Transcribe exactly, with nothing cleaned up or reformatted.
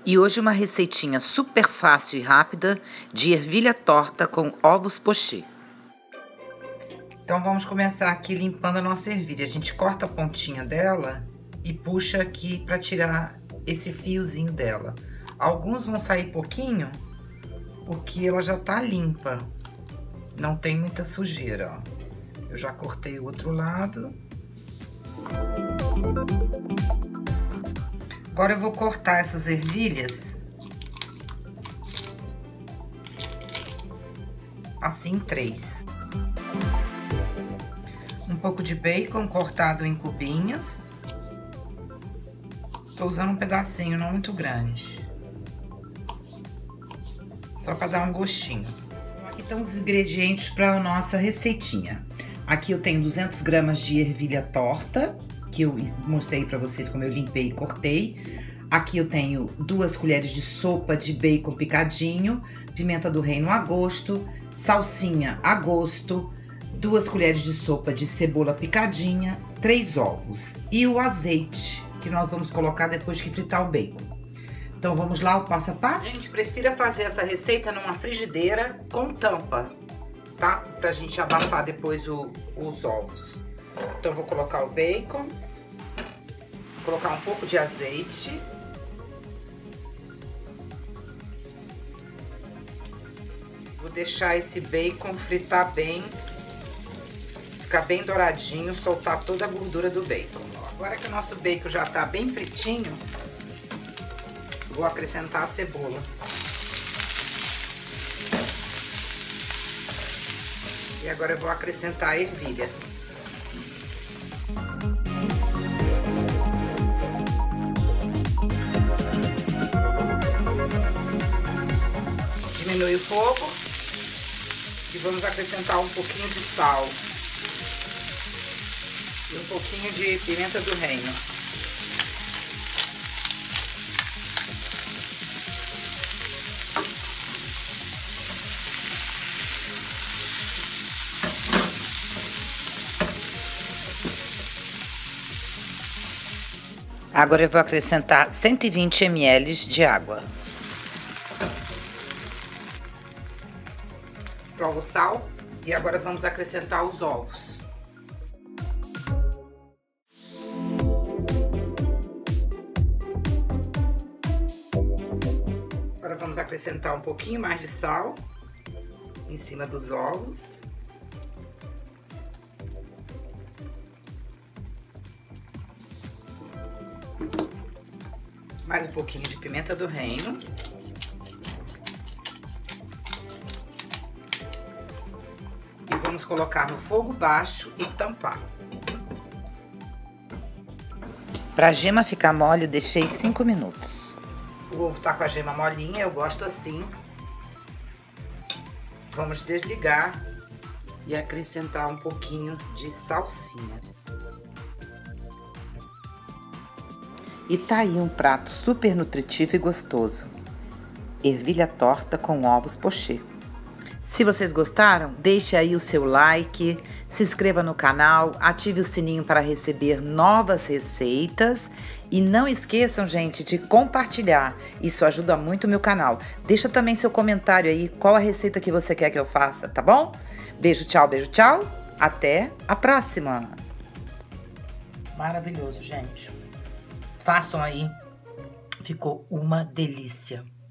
E hoje uma receitinha super fácil e rápida de ervilha torta com ovos pochê. Então vamos começar aqui limpando a nossa ervilha. A gente corta a pontinha dela e puxa aqui para tirar esse fiozinho dela. Alguns vão sair pouquinho porque ela já tá limpa. Não tem muita sujeira, ó. Eu já cortei o outro lado. Agora eu vou cortar essas ervilhas assim, três. Um pouco de bacon cortado em cubinhos. Tô usando um pedacinho, não muito grande. Só para dar um gostinho. Aqui estão os ingredientes para a nossa receitinha. Aqui eu tenho duzentas gramas de ervilha torta, que eu mostrei para vocês como eu limpei e cortei. Aqui eu tenho duas colheres de sopa de bacon picadinho, pimenta do reino a gosto, salsinha a gosto, duas colheres de sopa de cebola picadinha, três ovos e o azeite que nós vamos colocar depois que fritar o bacon. Então vamos lá, o passo a passo? Gente, prefira fazer essa receita numa frigideira com tampa, tá? Pra gente abafar depois o, os ovos. Então eu vou colocar o bacon, colocar um pouco de azeite. Vou deixar esse bacon fritar bem, ficar bem douradinho, soltar toda a gordura do bacon. Agora que o nosso bacon já tá bem fritinho, vou acrescentar a cebola. E agora eu vou acrescentar a ervilha. Diminui o fogo e vamos acrescentar um pouquinho de sal e um pouquinho de pimenta do reino. Agora eu vou acrescentar cento e vinte mililitros de água. O sal e agora vamos acrescentar os ovos. Agora vamos acrescentar um pouquinho mais de sal em cima dos ovos. Mais um pouquinho de pimenta do reino. Vamos colocar no fogo baixo e tampar. Para a gema ficar mole, eu deixei cinco minutos. O ovo tá com a gema molinha, eu gosto assim. Vamos desligar e acrescentar um pouquinho de salsinha. E tá aí um prato super nutritivo e gostoso. Ervilha torta com ovos pochê. Se vocês gostaram, deixe aí o seu like, se inscreva no canal, ative o sininho para receber novas receitas e não esqueçam, gente, de compartilhar. Isso ajuda muito o meu canal. Deixa também seu comentário aí, qual a receita que você quer que eu faça, tá bom? Beijo, tchau, beijo, tchau. Até a próxima. Maravilhoso, gente. Façam aí. Ficou uma delícia.